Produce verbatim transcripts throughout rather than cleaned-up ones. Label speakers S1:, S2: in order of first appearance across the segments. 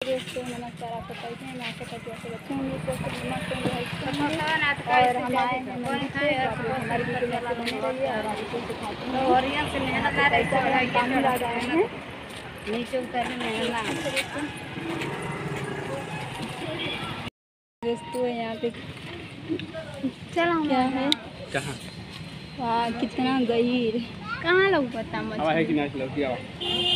S1: दोस्तों नमस्कार, आप सब कैसे हैं? मैं आशा करती हूँ सब अच्छे होंगे। और हम आए हैं मंदिर से, तो हमारी वीडियो में से बने रहिए और आगे कुछ दिखाते हैं। पानी ला गए हैं नीचे उतरने में दोस्तों। यहाँ पे क्या है?
S2: कहाँ
S1: वाह कितना गहीर, कहाँ लोग पता
S2: है कि नहीं लौकी आवा।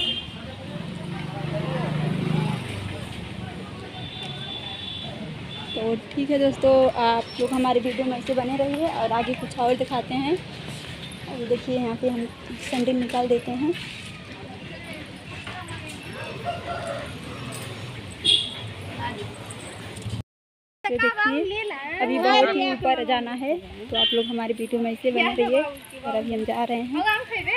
S1: तो ठीक है दोस्तों, आप लोग हमारे वीडियो में ऐसे बने रहिए और आगे कुछ और दिखाते हैं। और देखिए यहाँ पे हम सैंडल निकाल देते हैं। तो देखिए अभी बहुत ही ऊपर जाना है, तो आप लोग हमारे वीडियो में ऐसे बने रहिए। और अभी हम जा रहे हैं।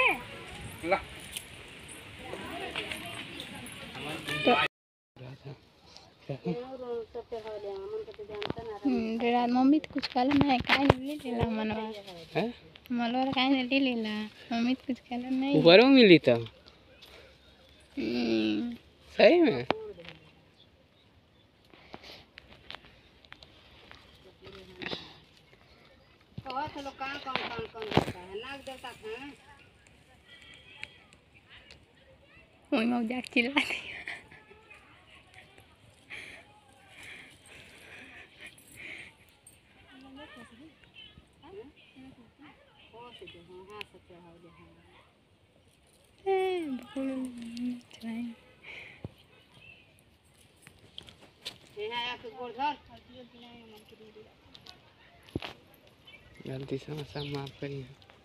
S1: तो मम्मी तो कुछ कहला नहीं, काहे ले लेला मनवा है मलवा काहे ले लेला मम्मी तो कुछ कहला नहीं।
S2: ऊपर में मिली तो सही में
S1: तो लोग कहाँ कौन कौन कौन देता है, नाग देवता था वही मौजाक चिल्ला दी।
S2: गलती से सब माफ करिए।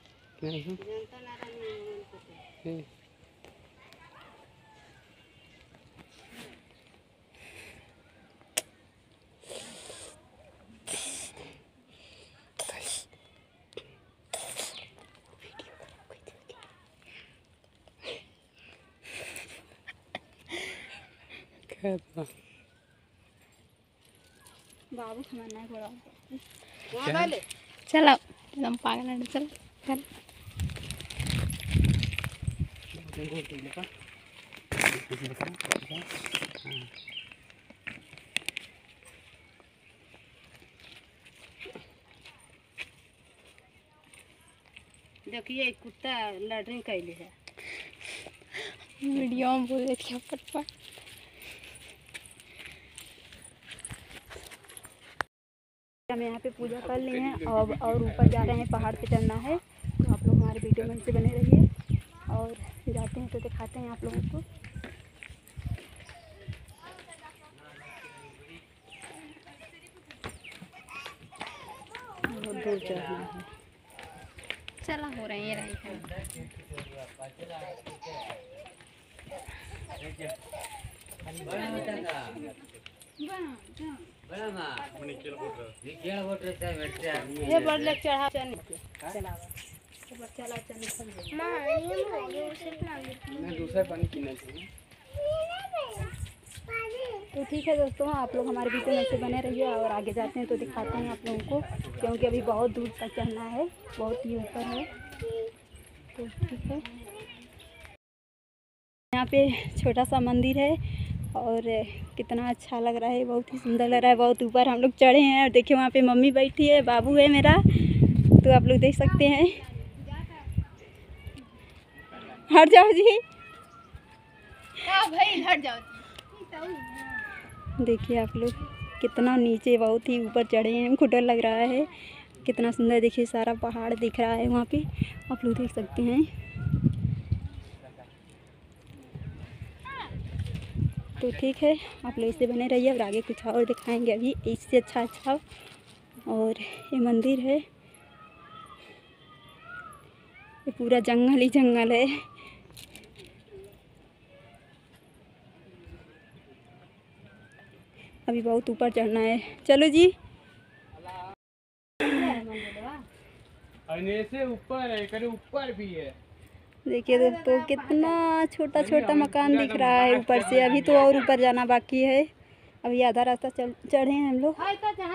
S1: बाबू खाना है बड़ा चलो एकदम पागल है। चल चल देखिए कुत्ता लैट्रिन कैले है, वीडियो में बोल देखिए फटफट। हम यहाँ पे पूजा कर लिए हैं और और ऊपर जा रहे हैं, पहाड़ पे चढ़ना है। तो आप लोग हमारे वीडियो में से बने रहिए और फिर आते हैं तो दिखाते हैं आप लोगों को। बहुत दूर चढ़ना है, चला हो रहा है ये रही ये बड़ लेक चढ़ा चला चला
S2: दूसरा पानी पीना चाहिए।
S1: तो ठीक है दोस्तों, आप लोग हमारे वीडियो में से बने रहिए और आगे जाते हैं तो दिखाते हैं आप लोगों को, क्योंकि अभी बहुत दूर तक चढ़ना है, बहुत ही ऊपर है। तो ठीक है, यहाँ पे छोटा सा मंदिर है और कितना अच्छा लग रहा है, बहुत ही सुंदर लग रहा है। बहुत ऊपर हम लोग चढ़े हैं और देखिए वहाँ पे मम्मी बैठी है, बाबू है मेरा, तो आप लोग देख सकते हैं। हट जाओ जी, हाँ भाई हट जाओ। देखिए आप लोग कितना नीचे, बहुत ही ऊपर चढ़े हैं, हमको डर लग रहा है। कितना सुंदर देखिए, सारा पहाड़ दिख रहा है वहाँ पे, आप लोग देख सकते हैं। तो ठीक है, आप लोग इससे बने रहिए और आगे कुछ और दिखाएंगे अभी इससे अच्छा अच्छा। और ये मंदिर है, ये पूरा जंगल ही जंगल है। अभी बहुत ऊपर चढ़ना है, चलो जी।
S2: से ऊपर है, करे ऊपर भी है।
S1: देखिए दोस्तों कितना छोटा छोटा मकान दिख रहा है ऊपर से, अभी तो और ऊपर जाना बाकी है। अभी आधा रास्ता चल चढ़े हैं हम लोग।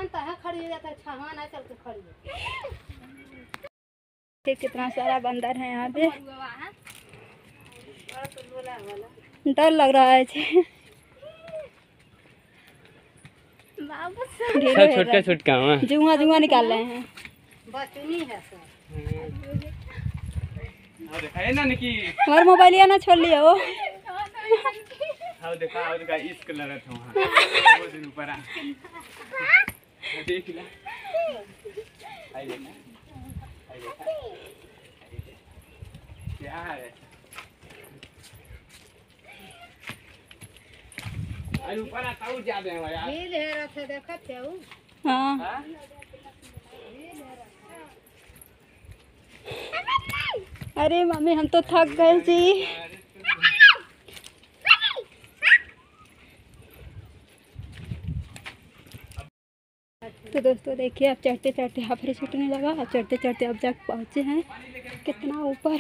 S1: कितना सारा बंदर है यहाँ पे, डर लग रहा है। ढेर
S2: सब
S1: है
S2: छोटका
S1: इधर।
S2: छोटका हुआ
S1: जुआ जुआ निकाल रहे हैं।
S2: है ना निकी
S1: हमारे मोबाइल ना छोड़ लिया वो।
S2: आओ देखा आओ देखा इस कलर था वहां वो दिन ऊपर आ देख ले आई देखा आई देखा क्या है आई ऊपर आ ताऊ जा दे यार
S3: नील है रथ देखत है उ
S1: हाँ
S2: हां
S1: अरे मम्मी हम तो थक गए जी। तो दोस्तों देखिए अब चढ़ते चढ़ते हाफरे छूटने लगा। अब चढ़ते चढ़ते अब जाके पहुँचे हैं कितना ऊपर।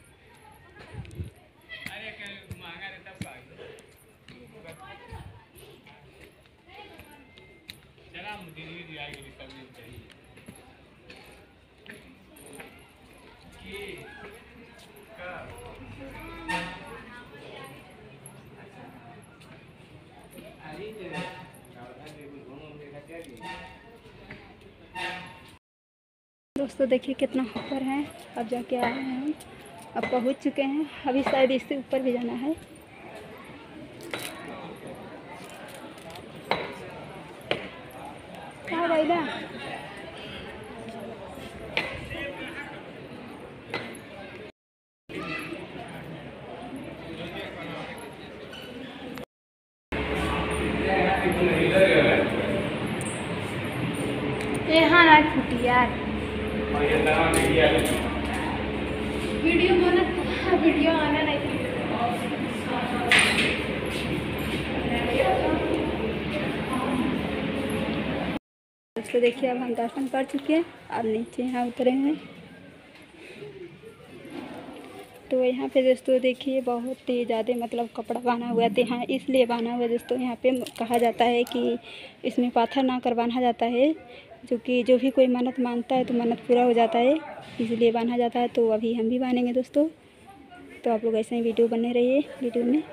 S1: दोस्तों देखिए कितना ऊपर है। अब जाके आए हैं हम, अब पहुंच चुके हैं। अभी शायद इससे ऊपर भी जाना है। क्या भाईला यहाँ ना छुट्टी यार वीडियो बना वीडियो आना नहीं। दोस्तों देखिए अब हम दर्शन कर चुके हैं। अब नीचे यहाँ उतरे हैं। तो यहाँ पे दोस्तों देखिए बहुत ही ज़्यादा मतलब कपड़ा बांधा हुआ है। यहाँ इसलिए बांधा हुआ है दोस्तों, यहाँ पे कहा जाता है कि इसमें पाथर ना कर बांधा जाता है, जो कि जो भी कोई मन्नत मानता है तो मन्नत पूरा हो जाता है, इसलिए बांधा जाता है। तो अभी हम भी बांधेंगे दोस्तों। तो आप लोग ऐसे ही वीडियो बने रहिए वीडियो में।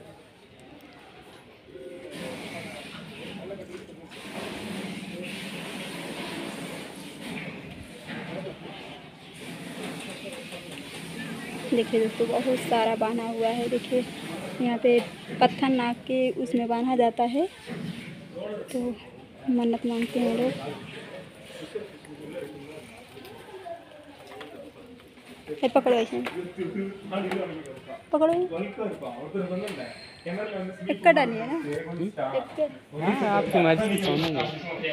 S1: देखिए दोस्तों बहुत सारा बांधा हुआ है। देखिए यहाँ पे पत्थर नाक के उसमें बांधा जाता है, तो मन्नत मांगते हैं लोग। है पकड़ो ऐसे पकड़ो एक का डालिए ना एक
S2: हां आपकी मर्जी सुनूंगा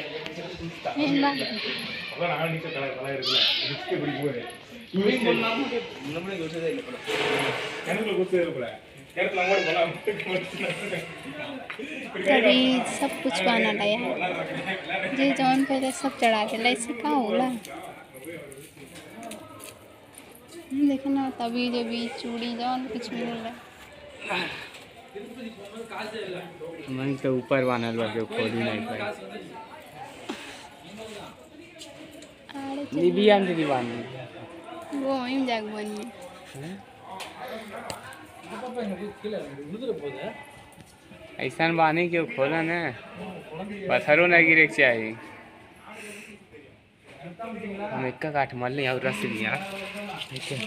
S3: तभी सब कुछ बना लाया है जे जौन पहले सब चढ़ा के ऐसे का होला देखे ना। तभी जब भी चूड़ी जौन कुछ मिलेला
S2: मन तो ऊपर बनल बा जो खोली नहीं पाई
S3: आड़े
S2: निबिया में दीवान
S3: वो हम जाग बनी
S2: ऐसा बानी क्यों खोला ना पत्थरों ना गिरे के चाहिए। हम एक का काठ मल नहीं और रस लिया ठीक है।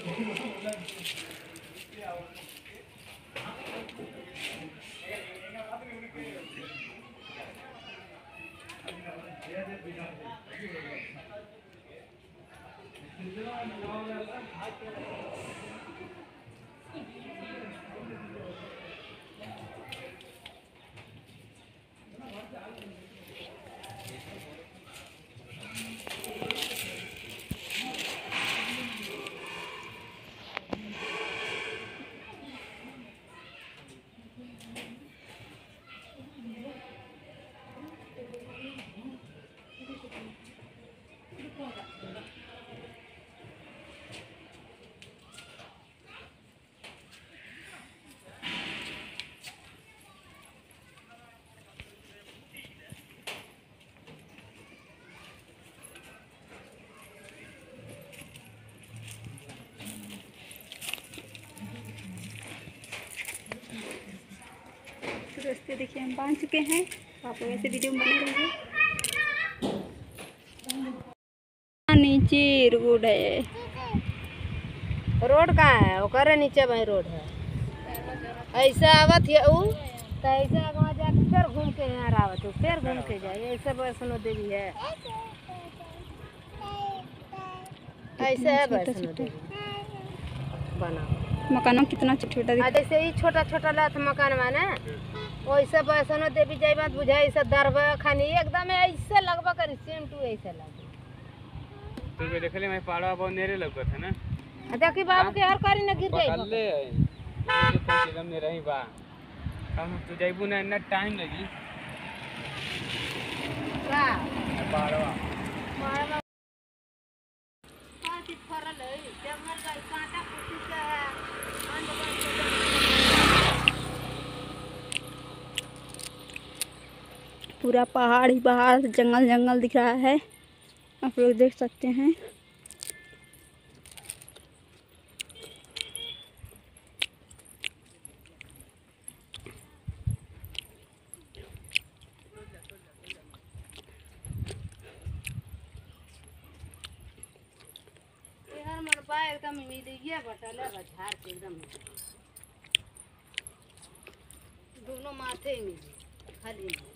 S1: दोस्तों देखिए हम बांध चुके हैं। आप लोग ऐसे वीडियो में बने रहिए। ये रोड है।
S4: रोड कहाँ है? ओकरे नीचे वही रोड है। ऐसे आवत है ऊ तो ऐसे आगे जाके फिर घूम के यहाँ आवत हो, फिर घूम के जाए। ऐसे वैष्णो देवी है, ऐसे है वैष्णो देवी बना।
S1: मकान कितना छोटा
S4: आ जैसे ही छोटा छोटा लात मकान माने वैसे वैष्णो देवी जाए बात बुझाए। ऐसे दरबा खानी एकदम ऐसे लगवा कर सेम टू ऐसे लगे।
S2: तो जो देखले मैं पहाड़वा बहुत नेरे लगत है ना।
S4: आ देखी बाबू के हर कारी न गिर जाए।
S2: पकड़ ले ये तो एकदम ने रही बा। हम तो जाइबू ना इतना टाइम लगी।
S4: का
S2: पहाड़वा
S4: मारवा पाती फरल है जंगल का कांटा कुटी का अंड बन के।
S1: पूरा पहाड़ ही पहाड़, जंगल जंगल दिख रहा है, आप लोग देख सकते हैं।
S4: हर मन बा एकदम मिलिए बटले बझार के एकदम दोनों माथे मिली खाली।